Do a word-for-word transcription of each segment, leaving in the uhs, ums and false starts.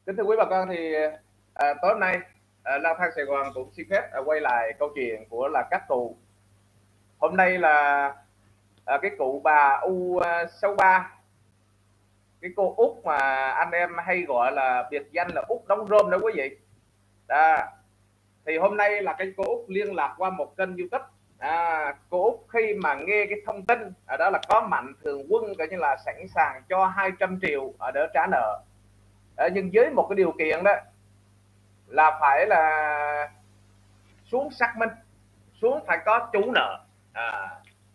Kính thưa quý bà con, thì à, tối hôm nay à, lang thang Sài Gòn cũng xin phép à, quay lại câu chuyện của là các cụ. Hôm nay là à, cái cụ bà U sáu ba, cái cô Út mà anh em hay gọi là biệt danh là Út đóng rôm đó quý vị. Đó. Thì hôm nay là cái cô Út liên lạc qua một kênh YouTube. À, cô Út khi mà nghe cái thông tin ở đó là có Mạnh Thường Quân coi như là sẵn sàng cho hai trăm triệu ở đỡ trả nợ. À, nhưng với một cái điều kiện đó là phải là xuống xác minh, xuống phải có chủ nợ. À,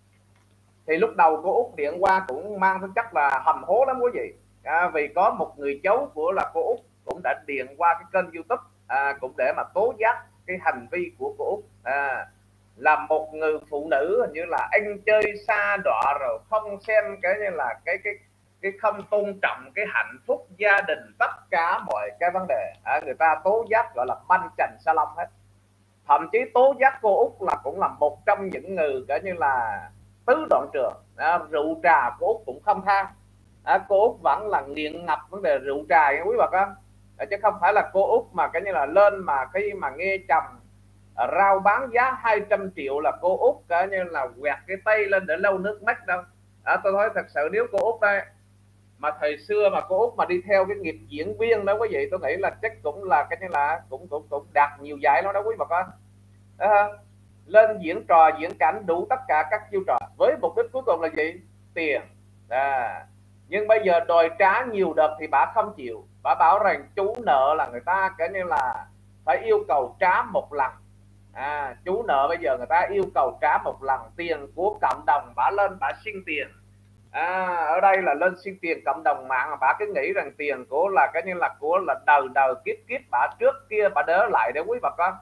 thì lúc đầu cô Út điện qua cũng mang tính chất là hầm hố lắm quý vị. À, vì có một người cháu của là cô Út cũng đã điện qua cái kênh YouTube à, cũng để mà tố giác cái hành vi của cô Út. À, là một người phụ nữ hình như là anh chơi xa đọa, rồi không xem cái như là cái cái cái không tôn trọng cái hạnh phúc gia đình, tất cả mọi cái vấn đề. À, người ta tố giác gọi là banh chành sa lông hết. Thậm chí tố giác cô Út là cũng là một trong những người cả như là tứ đoạn trường. À, rượu trà cô Út cũng không tha. À, cô Út vẫn là nghiện ngập vấn đề rượu trà nha quý bà con. À, chứ không phải là cô Út mà cái như là lên mà khi mà nghe chồng à, rao bán giá hai trăm triệu là cô Út cả như là quẹt cái tay lên để lau nước mắt đâu. À, tôi nói thật sự nếu cô Út đây mà thời xưa mà cô Út mà đi theo cái nghiệp diễn viên đó quý vị, tôi nghĩ là chắc cũng là cái như là cũng cũng cũng đạt nhiều giải lắm đó quý bà con. À, lên diễn trò diễn cảnh đủ tất cả các chiêu trò với mục đích cuối cùng là gì? Tiền. À, nhưng bây giờ đòi trả nhiều đợt thì bà không chịu. Bà bảo rằng chú nợ là người ta cái như là phải yêu cầu trả một lần. À, chú nợ bây giờ người ta yêu cầu trả một lần tiền của cộng đồng, bà lên bà xin tiền. À, ở đây là lên xin tiền cộng đồng mạng mà bà cứ nghĩ rằng tiền của là cái như là của là đời đời kiếp kiếp bà trước kia bà đỡ lại để quý bà con.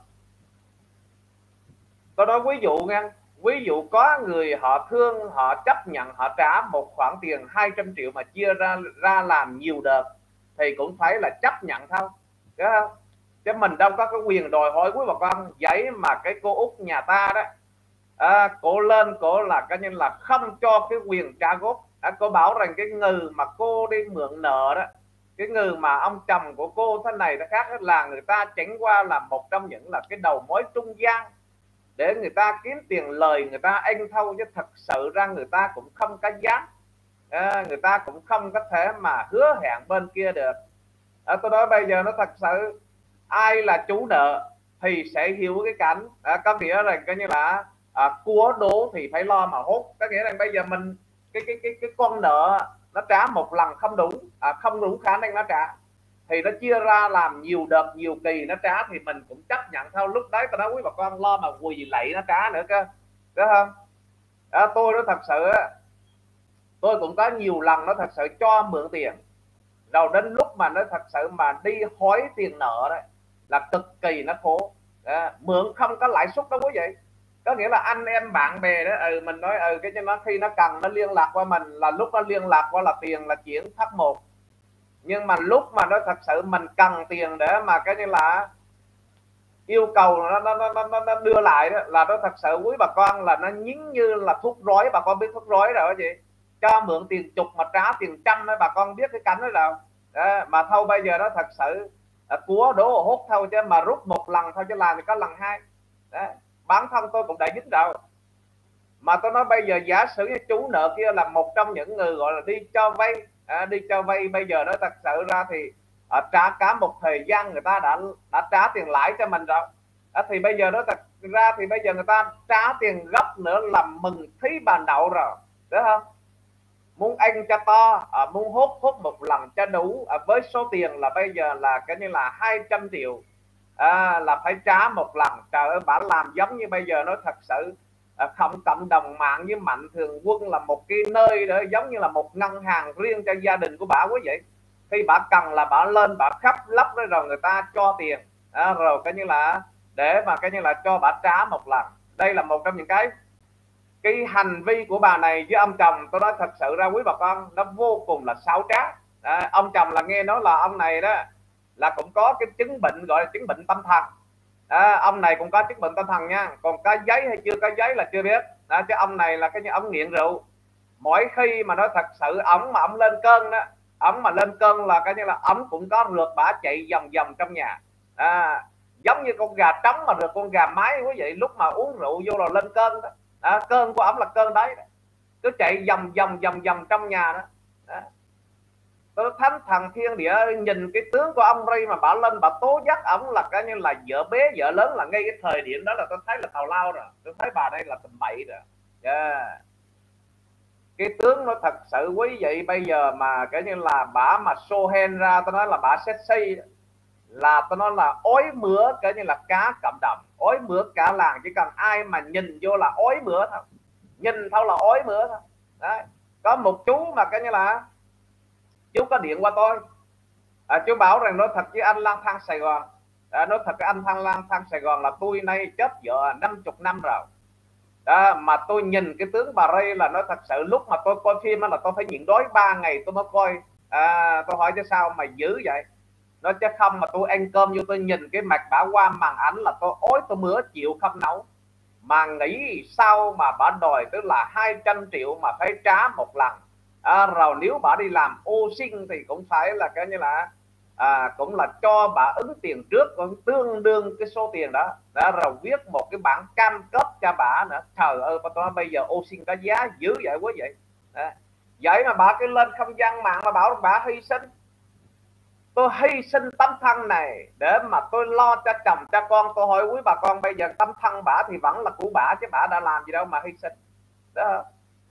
Tôi nói ví dụ nha, ví dụ có người họ thương, họ chấp nhận họ trả một khoản tiền hai trăm triệu mà chia ra ra làm nhiều đợt thì cũng phải là chấp nhận thôi, đúng không? Chứ mình đâu có cái quyền đòi hỏi quý bà con. Vậy mà cái cô Út nhà ta đó, à, cô lên cô là coi như là không cho cái quyền trả góp. À, cô bảo rằng cái người mà cô đi mượn nợ đó, cái người mà ông chồng của cô thế này thế khác là người ta chẳng qua là một trong những là cái đầu mối trung gian để người ta kiếm tiền lời người ta anh thâu, chứ thật sự ra người ta cũng không có dám. À, người ta cũng không có thể mà hứa hẹn bên kia được. À, tôi nói bây giờ nó thật sự ai là chủ nợ thì sẽ hiểu cái cảnh. À, có nghĩa là coi như là à, cua đố thì phải lo mà hốt. Có nghĩa là bây giờ mình cái cái cái cái con nợ nó trả một lần không đủ, à, không đủ khả năng nó trả thì nó chia ra làm nhiều đợt nhiều kỳ nó trả thì mình cũng chấp nhận thôi. Lúc đấy tôi nói quý bà con lo mà quỳ lạy nó trả nữa cơ, đúng không? À, tôi nói thật sự tôi cũng có nhiều lần nó thật sự cho mượn tiền, rồi đến lúc mà nó thật sự mà đi hối tiền nợ đấy là cực kỳ nó khổ. À, mượn không có lãi suất đó quý vị. Có nghĩa là anh em bạn bè đó, ừ, mình nói ừ cái cho nó khi nó cần nó liên lạc qua mình, là lúc nó liên lạc qua là tiền là chuyển thắt một. Nhưng mà lúc mà nó thật sự mình cần tiền để mà cái như là yêu cầu nó nó nó, nó đưa lại đó, là nó thật sự quý bà con là nó nhín như là thuốc rối. Bà con biết thuốc rối rồi gì? Cho mượn tiền chục mà trả tiền trăm đấy, bà con biết cái cảnh đó đâu. Đó, mà thôi bây giờ nó thật sự à, của đổ hốt thôi, chứ mà rút một lần thôi chứ làm thì có lần hai. Đó, bản thân tôi cũng đã dính rồi. Mà tôi nói bây giờ giả sử như chú nợ kia là một trong những người gọi là đi cho vay, à, đi cho vay bây giờ nó thật sự ra thì à, trả cả một thời gian người ta đã đã trả tiền lãi cho mình rồi. À, thì bây giờ nó thật ra thì bây giờ người ta trả tiền gấp nữa làm mừng thí bàn đậu rồi, đúng không? Muốn ăn cho to, à, muốn hốt hốt một lần cho đủ, à, với số tiền là bây giờ là cái như là hai trăm triệu, à, là phải trả một lần. Trời ơi, bà làm giống như bây giờ nó thật sự à, không cộng đồng mạng với Mạnh Thường Quân là một cái nơi đó giống như là một ngân hàng riêng cho gia đình của bà quý vị. Khi bà cần là bà lên bà khắp lấp đó rồi người ta cho tiền, à, rồi cái như là để mà cái như là cho bà trả một lần. Đây là một trong những cái cái hành vi của bà này với ông chồng. Tôi nói thật sự ra quý bà con, nó vô cùng là xáo trá. À, ông chồng là nghe nói là ông này đó là cũng có cái chứng bệnh gọi là chứng bệnh tâm thần. À, ông này cũng có chứng bệnh tâm thần nha, còn có giấy hay chưa có giấy là chưa biết. À, chứ ông này là cái như ông nghiện rượu. Mỗi khi mà nó thật sự ổng mà ông lên cơn đó ổng mà lên cơn là coi như là ổng cũng có rượt bả chạy vòng vòng trong nhà, à, giống như con gà trống mà rượt con gà mái quý vị, lúc mà uống rượu vô là lên cơn đó. À, cơn của ổng là cơn đấy, cứ chạy vòng vòng vòng vòng trong nhà đó, đó. Tôi thánh thần thiên địa nhìn cái tướng của ông Ray mà bả lên bả tố giác ổng là coi như là vợ bé vợ lớn, là ngay cái thời điểm đó là tôi thấy là tào lao rồi, tôi thấy bà đây là tầm bậy rồi, yeah. Cái tướng nó thật sự quý vị, bây giờ mà cái như là bả mà show hand ra, tôi nói là bả sexy, là tôi nói là ói mửa cái như là cá cầm đầm, ói mửa cả làng, chỉ cần ai mà nhìn vô là ói mửa thôi, nhìn thôi là ói mửa thôi. Đấy. Có một chú mà cái như là chú có điện qua tôi, à, chú bảo rằng nói thật với anh lang thang Sài Gòn, à, nói thật cái anh thang lang thang Sài Gòn là tôi nay chết vợ năm chục năm rồi. Đó, mà tôi nhìn cái tướng bà Ray là nó thật sự lúc mà tôi coi phim là tôi phải nhịn đói ba ngày tôi mới coi. À, tôi hỏi chứ sao mà dữ vậy, nó chứ không mà tôi ăn cơm vô tôi nhìn cái mặt bả qua màn ảnh là tôi ối tôi mửa chịu không nấu, mà nghĩ sao mà bả đòi tức là hai trăm triệu mà phải trả một lần. À, rồi nếu bả đi làm ô sinh thì cũng phải là cái như là à, cũng là cho bả ứng tiền trước cũng tương đương cái số tiền đó, đã rồi viết một cái bản cam kết cho bả nữa. Trời ơi, tôi bây giờ ô sinh có giá dữ vậy quá vậy. Đó. Vậy mà bả cái lên không gian mạng mà bảo bả hy sinh, tôi hy sinh tấm thân này để mà tôi lo cho chồng cho con. Tôi hỏi quý bà con bây giờ tấm thân bả thì vẫn là của bả chứ bả đã làm gì đâu mà hy sinh đó.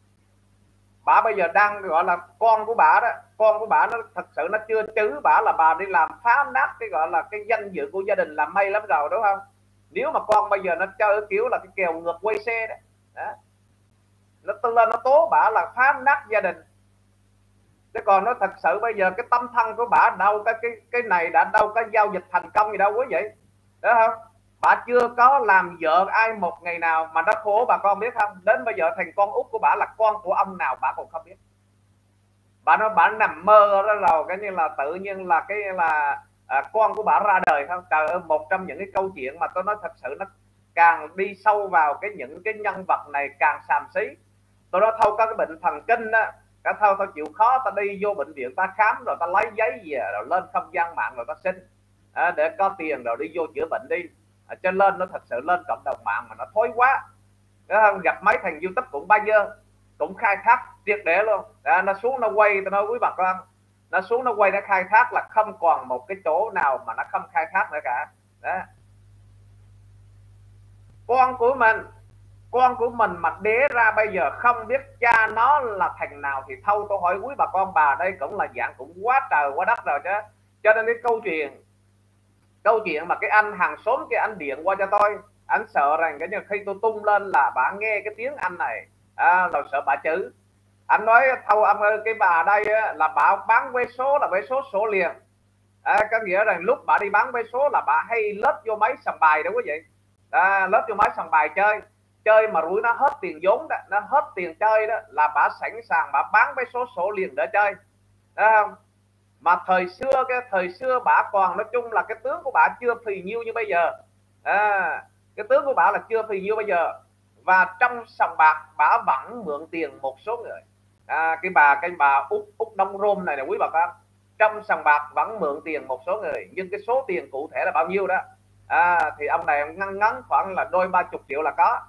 Bả bây giờ đang gọi là con của bả đó, con của bả nó thật sự nó chưa chứ bả là bà đi làm phá nát cái gọi là cái danh dự của gia đình là may lắm rồi, đúng không? Nếu mà con bây giờ nó chơi kiểu là cái kèo ngược quay xe đó, đó. Nó tương lên nó tố bả là phá nát gia đình, chứ còn nó thật sự bây giờ cái tâm thân của bả đâu cái cái cái này đã đâu có giao dịch thành công gì đâu quý vị, đó không? Bà chưa có làm vợ ai một ngày nào mà nó khổ, bà con biết không? Đến bây giờ thằng con út của bà là con của ông nào bà còn không biết. Bà nói bà nằm mơ đó rồi cái như là tự nhiên là cái là à, con của bà ra đời không? Trời ơi, một trong những cái câu chuyện mà tôi nói thật sự nó càng đi sâu vào cái những cái nhân vật này càng xàm xí. Tôi nói thôi có cái bệnh thần kinh đó, cả thôi tao chịu khó ta đi vô bệnh viện ta khám rồi ta lấy giấy về rồi lên không gian mạng rồi ta xin à, để có tiền rồi đi vô chữa bệnh đi. À, cho lên nó thật sự lên cộng đồng mạng mà nó thối quá. Đó, gặp mấy thằng YouTube cũng ba giờ cũng khai thác triệt để luôn. Đó, nó xuống nó quay, tôi nói quý bà con, nó xuống nó quay nó khai thác là không còn một cái chỗ nào mà nó không khai thác nữa cả. Đó. Con của mình con của mình mà đẻ ra bây giờ không biết cha nó là thằng nào thì thôi tôi hỏi quý bà con, bà đây cũng là dạng cũng quá trời quá đất rồi chứ. Cho nên cái câu chuyện câu chuyện mà cái anh hàng xóm cái anh điện qua cho tôi, anh sợ rằng cái như khi tôi tung lên là bà nghe cái tiếng anh này à, rồi sợ bà chữ. Anh nói thôi ông ơi, cái bà đây á, là bà bán vé số là vé số số liền, à, có nghĩa rằng lúc bà đi bán vé số là bà hay lết vô máy sòng bài đó quý vị, à, lết vô máy sòng bài chơi chơi mà rủi nó hết tiền vốn đó, nó hết tiền chơi đó là bà sẵn sàng bà bán vé số số liền để chơi đó. Mà thời xưa cái thời xưa bà còn nói chung là cái tướng của bà chưa phì nhiêu như bây giờ, à, cái tướng của bà là chưa phì nhiêu bây giờ, và trong sòng bạc bà vẫn mượn tiền một số người, à, cái bà cái bà út út Đông Rôm này là quý bà con, trong sòng bạc vẫn mượn tiền một số người, nhưng cái số tiền cụ thể là bao nhiêu đó à, thì ông này ngăn ngắn khoảng là đôi ba chục triệu là có.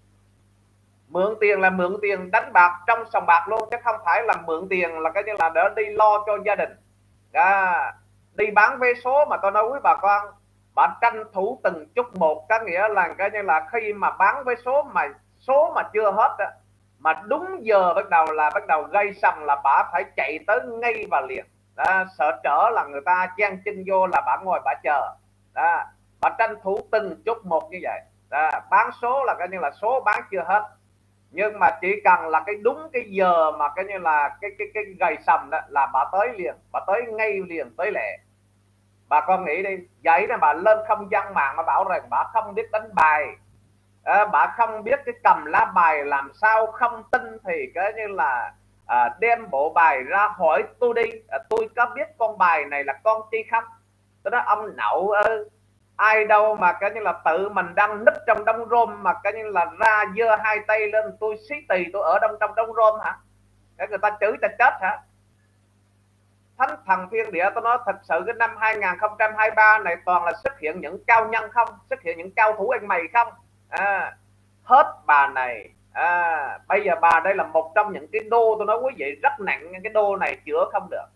Mượn tiền là mượn tiền đánh bạc trong sòng bạc luôn, chứ không phải là mượn tiền là cái như là để đi lo cho gia đình. À, đi bán vé số mà tôi nói với bà con, bà tranh thủ từng chút một, có nghĩa là cái như là khi mà bán vé số mà số mà chưa hết đó, mà đúng giờ bắt đầu là bắt đầu gây sầm là bà phải chạy tới ngay và liền. Đó, sợ trở là người ta chen chân vô là bà ngồi bà chờ. Đó, bà tranh thủ từng chút một như vậy. Đó, bán số là cái như là số bán chưa hết, nhưng mà chỉ cần là cái đúng cái giờ mà cái như là cái cái cái gầy sầm đó là bà tới liền, bà tới ngay liền tới lẹ. Bà con nghĩ đi, vậy là bà lên không gian mạng mà bảo rằng bà không biết đánh bài, à, bà không biết cái cầm lá bài làm sao, không tin thì cái như là à, đem bộ bài ra hỏi tôi đi, à, tôi có biết con bài này là con chi không. Tôi nói ông nậu ơi, ai đâu mà cái như là tự mình đang núp trong đống rôm mà cái như là ra giơ hai tay lên tôi xí tì tôi ở trong trong đống rôm hả? Cái người ta chửi ta chết hả? thánh thần thiên địa, tôi nói thật sự cái năm hai nghìn không trăm hai mươi ba này toàn là xuất hiện những cao nhân không, xuất hiện những cao thủ anh mày không. À, hết bà này. À, bây giờ bà đây là một trong những cái đô, tôi nói quý vị rất nặng, cái đô này chữa không được.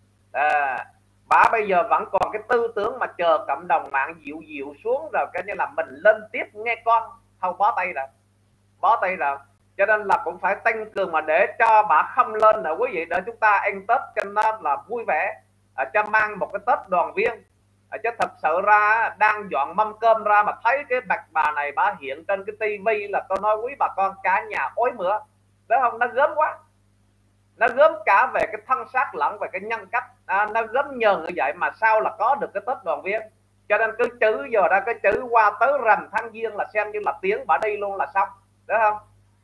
À, bà bây giờ vẫn còn cái tư tưởng mà chờ cộng đồng mạng dịu dịu xuống rồi cái như là mình lên tiếp nghe con, không bó tay rồi, bó tay rồi. Cho nên là cũng phải tăng cường mà để cho bà không lên nữa quý vị, để chúng ta ăn Tết cho nó là vui vẻ, à, cho mang một cái Tết đoàn viên. À, chứ thật sự ra đang dọn mâm cơm ra mà thấy cái bạch bà này bà hiện trên cái tivi là tôi nói quý bà con cả nhà ối mửa, đúng không? Nó gớm quá, nó gớm cả về cái thân xác lẫn về cái nhân cách. À, nó gớm nhờn như vậy mà sao là có được cái Tết đoàn viên. Cho nên cứ chữ giờ ra cái chữ qua tới rằm tháng giêng là xem như là tiếng bà đi luôn là xong, đúng không?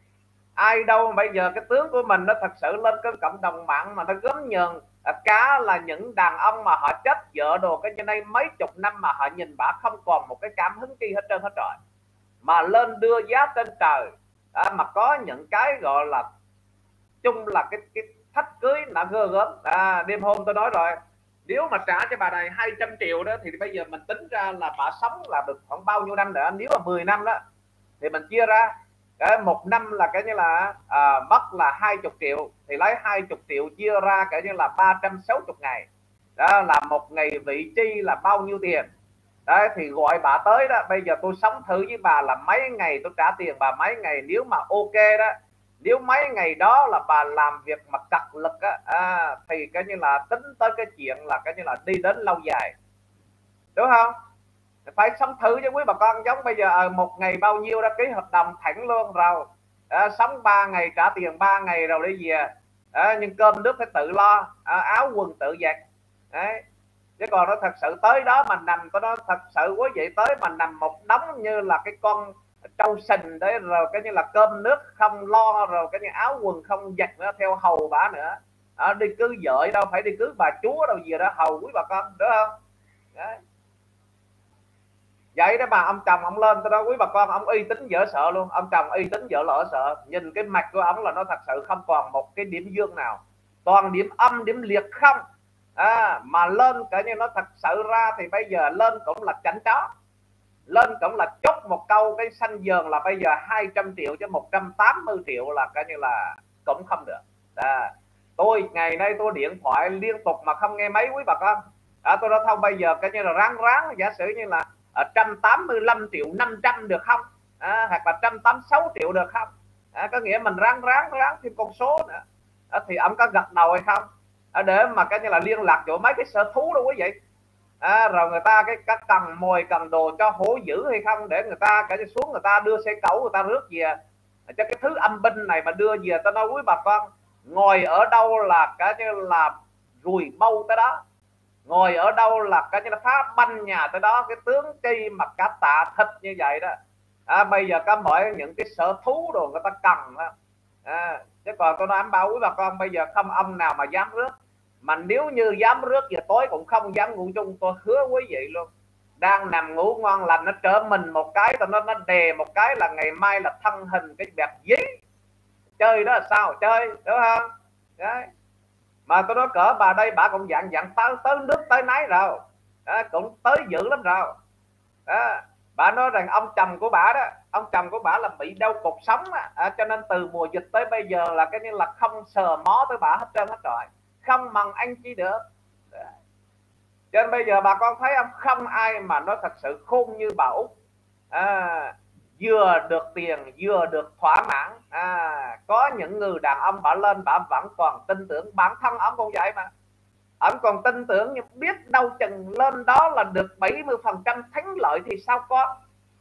Ai đâu bây giờ cái tướng của mình nó thật sự lên cái cộng đồng mạng mà nó gớm nhờn. À, cá là những đàn ông mà họ chết vợ đồ cái như này mấy chục năm mà họ nhìn bà không còn một cái cảm hứng chi hết trơn hết trời, mà lên đưa giá trên trời. À, mà có những cái gọi là chung là cái cái thách cưới đã gơ gớm. À, đêm hôm tôi nói rồi, nếu mà trả cho bà này hai trăm triệu đó thì bây giờ mình tính ra là bà sống là được khoảng bao nhiêu năm nữa. Nếu mà mười năm đó thì mình chia ra cái một năm là cái như là à, mất là hai mươi triệu, thì lấy hai mươi triệu chia ra cái như là ba trăm sáu mươi ngày, đó là một ngày vị chi là bao nhiêu tiền. Đấy thì gọi bà tới đó, bây giờ tôi sống thử với bà là mấy ngày tôi trả tiền bà mấy ngày. Nếu mà ok đó, nếu mấy ngày đó là bà làm việc mà cật lực á, à, thì cái như là tính tới cái chuyện là cái như là đi đến lâu dài, đúng không? Phải sống thử với quý bà con. Giống bây giờ ở một ngày bao nhiêu đó ký hợp đồng thẳng luôn rồi, à, sống ba ngày trả tiền ba ngày rồi đi về. À, nhưng cơm nước phải tự lo, à, áo quần tự giặt. Đấy, chứ còn nó thật sự tới đó mà nằm, có nó thật sự quý vị tới mà nằm một đống như là cái con trâu sình đấy, rồi cái như là cơm nước không lo, rồi cái như áo quần không giặt nữa, theo hầu bà nữa. À, đi cứ vợ đâu phải đi cứ bà chúa đâu gì đó hầu quý bà con, đúng không? Đấy, vậy đó bà ông chồng ông lên tới đó quý bà con, ông uy tín dở sợ luôn. Ông chồng uy tín dở lỡ sợ, nhìn cái mặt của ông là nó thật sự không còn một cái điểm dương nào, toàn điểm âm điểm liệt không. À, mà lên cả như nó thật sự ra thì bây giờ lên cũng là chảnh chó, lên cũng là chốt một câu cái xanh dờn là bây giờ hai trăm triệu cho một trăm tám mươi triệu là coi như là cũng không được. À, tôi ngày nay tôi điện thoại liên tục mà không nghe máy quý bà con. À, tôi nói không bây giờ coi như là ráng ráng giả sử như là ở một trăm tám mươi lăm triệu năm trăm được không, à, hoặc là một trăm tám mươi sáu triệu được không. À, có nghĩa mình ráng ráng ráng thêm con số nữa. À, thì ông có gật đầu hay không, à, để mà cái như là liên lạc chỗ mấy cái sở thú đâu quý vị. À, rồi người ta cái các cần mồi cần đồ cho hổ dữ hay không, để người ta cái xuống người ta đưa xe cẩu người ta rước về. Cho cái thứ âm binh này mà đưa về, tao nói quý bà con, ngồi ở đâu là cái như là rùi bâu tới đó, ngồi ở đâu là cái như là phá banh nhà tới đó. Cái tướng chi mà cả tạ thịt như vậy đó. À, bây giờ có mọi những cái sở thú đồ người ta cần đó. À, chứ còn tôi nói báo quý bà con bây giờ không ông nào mà dám rước, mà nếu như dám rước giờ tối cũng không dám ngủ chung. Tôi hứa quý vị luôn, đang nằm ngủ ngon lành nó trở mình một cái, nó nó đè một cái là ngày mai là thân hình cái bẹt dí. Chơi đó là sao chơi, đúng không? Đấy, mà tôi nói cỡ bà đây bà cũng dạng dạng tới tới nước tới náy rồi. Đó, cũng tới dữ lắm rồi. Đó, bà nói rằng ông chồng của bà đó, ông chồng của bà là bị đau cột sống à, cho nên từ mùa dịch tới bây giờ là cái như là không sờ mó tới bà hết trơn hết rồi, không mần anh chi được. Đó, cho nên bây giờ bà con thấy không, không ai mà nó thật sự khôn như bà Út. À, vừa được tiền vừa được thỏa mãn. À, có những người đàn ông bà lên bà vẫn còn tin tưởng bản thân ông cũng vậy mà, ông còn tin tưởng, nhưng biết đâu chừng lên đó là được bảy mươi phần trăm thắng lợi thì sao có.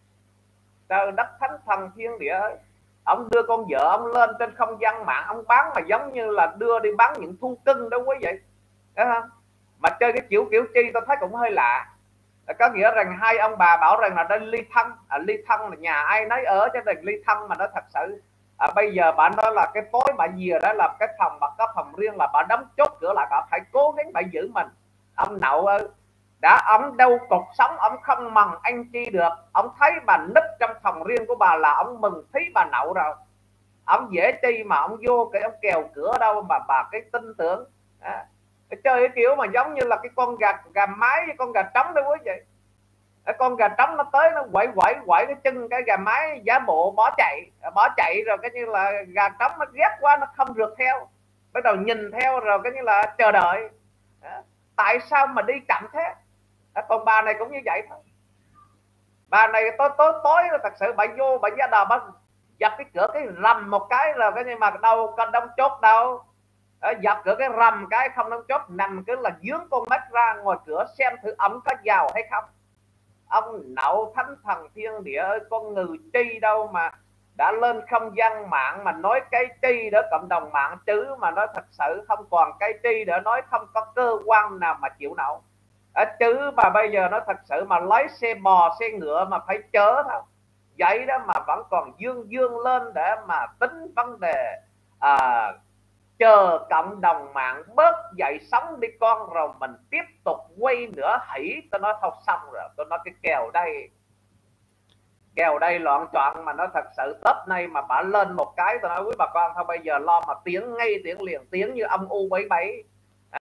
Trời đất thánh thần thiên địa ơi, ông đưa con vợ ông lên trên không gian mạng, ông bán mà giống như là đưa đi bán những thu cưng đó quý vị. Đấy không? Mà chơi cái kiểu kiểu chi tôi thấy cũng hơi lạ. Có nghĩa rằng hai ông bà bảo rằng là đây ly thân, à, ly thân là nhà ai nấy ở, chứ đừng ly thân mà nó thật sự. À, bây giờ bà nói là cái tối bà về đó là cái phòng, bà có phòng riêng là bà đóng chốt cửa lại, bà phải cố gắng bà giữ mình. Ông Nậu ơi, đã ông đâu cột sống, ông không mần anh chi được. Ông thấy bà núp trong phòng riêng của bà là ông mừng thấy bà Nậu rồi. Ông dễ chi mà ông vô cái ông kèo cửa đâu mà bà cái tin tưởng. À, Chơi cái kiểu mà giống như là cái con gà gà mái với con gà trống đó quý vị. Cái con gà trống nó tới nó quẩy quẩy quẩy cái chân cái gà mái giả bộ bỏ chạy, bỏ chạy rồi cái như là gà trống nó ghét quá nó không rượt theo, bắt đầu nhìn theo rồi cái như là chờ đợi. Đó. Tại sao mà đi chậm thế? Đó, còn bà này cũng như vậy thôi. Bà này tối tối tối thật sự bà vô bà ra đò bà dập cái cửa cái rầm một cái là cái nhưng mà đâu có đóng chốt đâu. Đó, dập cửa cái rầm cái không đóng chốt, nằm cứ là dướng con mắt ra ngoài cửa xem thử ổng có vào hay không. Ông nậu thánh thần thiên địa ơi, con người chi đâu mà đã lên không gian mạng mà nói cái chi đó cộng đồng mạng chứ mà nói thật sự không còn cái chi để nói, không có cơ quan nào mà chịu nổi. À, chứ mà bây giờ nó thật sự mà lấy xe bò xe ngựa mà phải chớ thôi vậy đó mà vẫn còn dương dương lên để mà tính vấn đề à, chờ cộng đồng mạng bớt dậy sóng đi con rồi mình tiếp tục quay nữa hỉ. Tôi nói thôi xong rồi, tôi nói cái kèo đây kèo đây loạn trọn mà nó thật sự Tết nay mà bà lên một cái tôi nói quý bà con thôi bây giờ lo mà tiếng ngay tiếng liền tiếng như ông u bảy bảy